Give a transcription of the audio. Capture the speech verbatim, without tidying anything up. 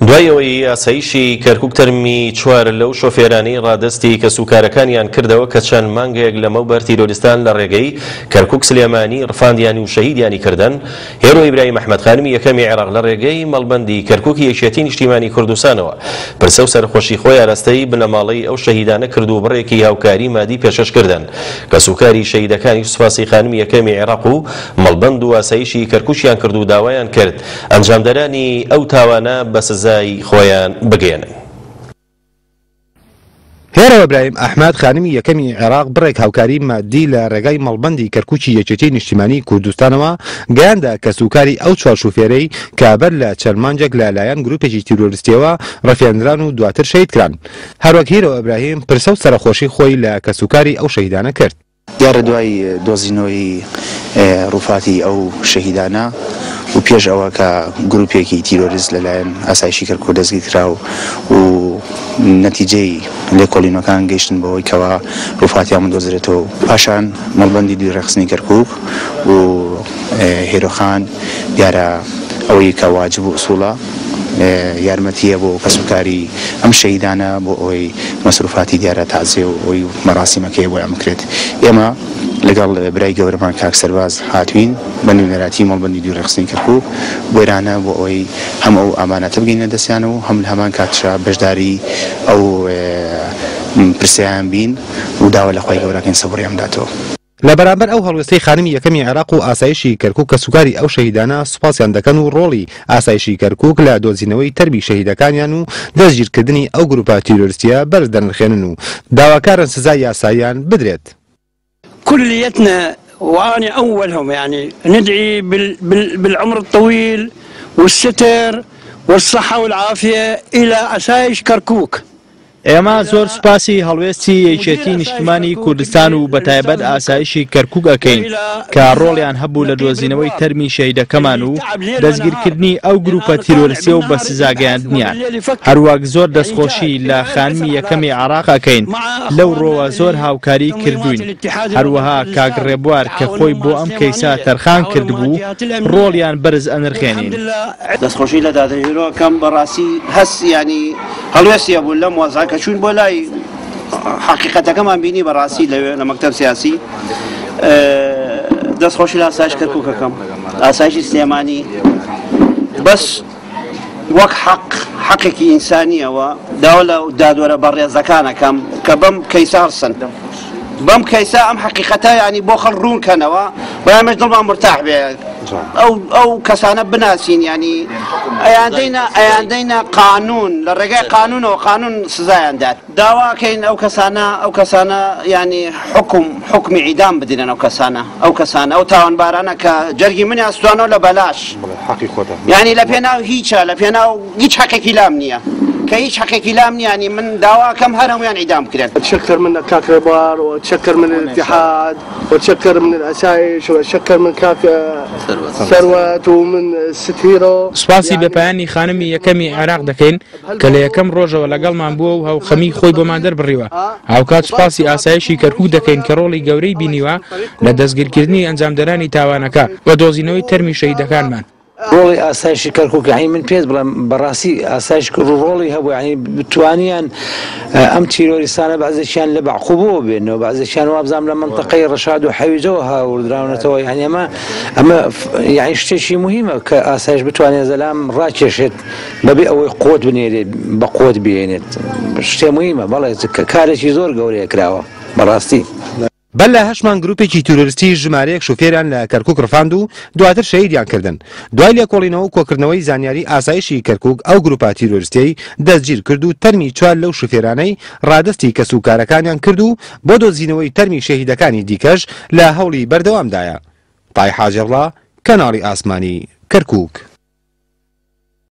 دوایەوەی ئاسایشی کەرکووک تەرمی چوار لەو شۆفێرانی ڕادستی کە سوکارەکانیان کردەوە کە چەند مانگێک لەمەوبەر تیرۆریستان لە ڕێگەی کەرکووک سلێمانی ڕفاندیانی و شەهیدیانی کردن. هێرۆ ئیبراهیم ئەحمەد خانمی یەکەمی عێراق لە ڕێگەی مەڵبەندی کەرکووکی یەکێتی نیشتیمانی کوردستانەوە پرسە و سەرخۆشی خۆی ئاراستەی بنەماڵەی ئەو شەهیدانە کرد و بڕێکی هاوکاری مادی پێشەش کردن کە سوکاری شەهیدەکانی سوپاسی خانمی یەکەمی عێراق و مەڵبەند و ئاسایشی کەرکووکیان کرد و داوایان کرد ئەنجامدەرانی ئەو تاوانە بە سزای خۆیان بگەێنن. هێرە ئیبراهیم ئەحمەد خانمی یەکەمی عێراق بڕێک هاوکاری مادی لە ڕێگای مەڵبەندی کەرکووکی یەکێتی نیشتیمانی کوردستانەوە گەیاندا کە سوکاری ئەو چوار شوفێرەی کابەر لە چەند مانجێک لەلایەن گروپێکی تیرۆریستیەوە ڕەفێنران و دواتر شەهید کران. هەروەک هێرە ئیبراهیم پرسە و سەرخۆشی خۆی لە کە سوکاری ئەو شەهیدانە کرد. دیارە دوای دۆزینەوەی ڕووفاتی ئەو شەهیدانە و پێش ئەوە کە گروپێکی تیرۆریست لەلایەن ئاسایشی کەرکووک دەستگیر کراو و نەتیجەی لێکۆڵینەکان گەیشتن بەوەی کەوا ڕووفاتیان دۆزرێتەوە. پاشان مەڵبەندی دوورەخستنی کەرکووک و هێرۆخان دیارە ئەوەی کە واجب و ئوسوڵە یارمەتیە بۆ کەسوکاری ئەم شەهیدانە بۆ ئەوەی مەسروفاتی دیارە تازێ و ئەوەی مەراسیمەکەی بۆیان بکرێت. ئێمە لەگەڵ برای گەورەمان کاک سەرباز هاتوین بە نوێنەراتی مەڵبەندی دوورەخستنی کەرکووک بۆیرانە بۆ ئەوەی هەم ئەو ئامانەتە بگەینە دەستیانەوە و هەم لە هەمان کاتشا بەشداری ئەو پرسیان بین و داوا لە خۆی گەورەکەین سەبوڕیان بداتەوە. لە بەرامبەر ئەو هەڵوێستەی خانمی یەکەمی عێراق و ئاسایشی کەرکووک کە سوکاری ئەو شەهیدانە سوپاسیان دەکەن و ڕۆڵی ئاسایشی کەرکووک لە دۆزینەوەی تەرمی شەهیدەکانیان و دەستگیرکردنی ئەو گروپە تیرۆریستیە بەرز دەنرخێنن و داواکارن سزای یاساییان بدرێت. كليتنا وأنا أولهم يعني ندعي بال بال بالعمر الطويل والستر والصحة والعافية إلى أسايش كركوك. ئێمە زۆر سوپاسی هەڵوێستی یەکێتی نیشتیمانی کوردستان و بەتایبەت ئاسایشی کەرکووک ئەکەین کە ڕۆڵیان هەبوو لە دۆزینەوەی تەرمی شەهیدەکەمان و دەستگیرکردنی ئەو گروپە تیرۆریستیە و بە سزاگەیاندنیان. هەروەک زۆر دەستخۆشی لە خانمی یەکەمی عێراق ئەکەین لەو ڕۆوە زۆر هاوکاری کردوین. هەروەها کاک ڕێبوار کە خۆی بۆ ئەم کەیسا تەرخان کردبوو ڕۆڵیان بەرز ئەنرخێنین. دەستخۆشی لە دادەنیرۆکەم بەڕاستی هەست ینی هەڵوێستیە بوو لەم وەزا کەچوون بۆ لای حقیقەتەکەمان بینی بەڕاستی لەوێ لە مەکتەب سیاسی دەستخۆشی لە ئاسایش کەرکووکەکەم ئاسایشی سلێمانی بەس وەک حەق حەقێکی ئینسانیەوە داوا لە دادوەرە بەڕێزەکانەکەم کە بەم کەیسا هەڵسن بەم کەیسا ئەم حقیقەتە ینی بۆ خەڵ ڕوونکەنەوە بەیانمەش دڵمان مرتاح بێت ئەو ئەو کەسانە بناسین ینی ئەیاندەینە ئەیاندەینە قانون لە ڕێگای قانونەوە قانون سزایان دات داواکەین ئەو کەسانە ئەو کەسانە ینی حکم حکمی عیدام بدرێن ئەو کەسانە ئەو کەسانە ئەو تاوانبارانە کە جەرگی منی ئەستوانەوە لە بەلاش ینی لە پێناو هیچە لە پێناو هیچ حەقێکی لام نییە کە هیچ حقێکی لام نیانی من داواکەم هەر هەمویان ئیدام کرێن. أتشكر من كاك ريبوار وأتشكر من الاتحاد وأتشكر من الأسايش وأتشكر من كاك ثروت ومن ستيرو. سپاسی بەپایانی خانمی یەکەمی عێراق دەکەین کە لە یەکەم ڕۆژەوە لەگەڵمان بووە و هەوخەمی خۆی بۆمان دەربڕیوە. هاوکات سپاسی ئاسایشی کەرکووک دەکەین کە ڕۆڵی گەورەی بینیوە لە دەستگیرکردنی ئەنجامدەرانی تاوانەکە و دۆزینەوەی تەرمی شەهیدەکانمان. ڕۆڵی ئاسایشی کەرکووک ینی من پێت بڵێم بەڕاستی ئاسایش ڕۆڵی هەبوو ینی بتوانیان ئەم تیرۆریستانە بەعزێکیان لە بەعقوبەوە بێنەوە بەعزێکیان وابزانام لە منتەقەی ڕەشاد و حەویجەوە هاوردراونەتەوە ینی ئەمە ئەمە ینی شتێکی مهمە کە ئاسایش بتوانێت زەلام ڕاکێشێت بەبێ ئەوەی قوت بنێرێت بە قوت بێنێت شتێ مهمە بەڵێ کارێکی زۆر گەورەیە کراوە بەڕاستی. بەل لە هەشمان گروپێکی تیرۆریستی ژمارەیەک شوفێران لە کەرکووک ڕفاند و دواتر شەهیدیان کردن. دوای لێکۆڵینەوە و کۆکردنەوەی زانیاری ئاسایشی کەرکووک ئەو گروپە تیرۆریستیەی دەستگیر کرد و تەرمی چوار لەو شوفێرانەی ڕادستی کەسوکارەکانیان کرد و بۆ دۆزینەوەی تەرمی شەهیدەکانی دیکەش لە هەوڵی بەردەوامدایە. تای حاجەڵڵا کەناڵی ئاسمانی کەرکووک.